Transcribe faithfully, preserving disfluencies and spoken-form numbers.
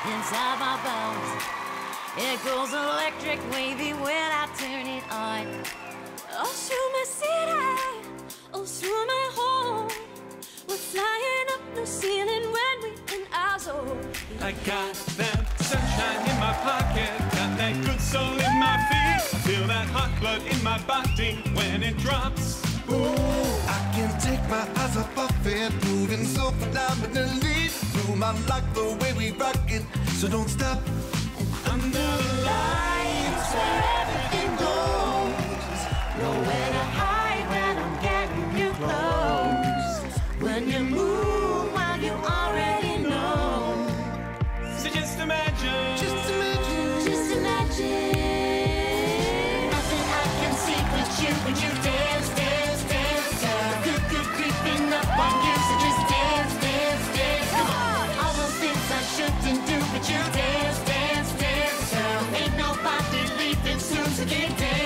inside my bones. It goes electric wavy when I turn it on. All through my city, all through my home, we're flying up the ceiling when we in our zone. I got that sunshine in my pocket, got that good soul in my feet. Feel that hot blood in my body when it drops. Ooh, I can't take my eyes off of it, moving so phenomenally. Boom, I like the way we rock it, so don't stop. Under the lights where everything goes, nowhere to hide when I'm getting you close. When you move, well, you already know. So just imagine, Just imagine, Just imagine. Nothing I can see but you when you dance, dance, dance. The good, good creeping up on you, so just dance, dance, dance. Come on, all those things I shouldn't do, but you dance, dance, dance. Ain't nobody leaving soon, so get down.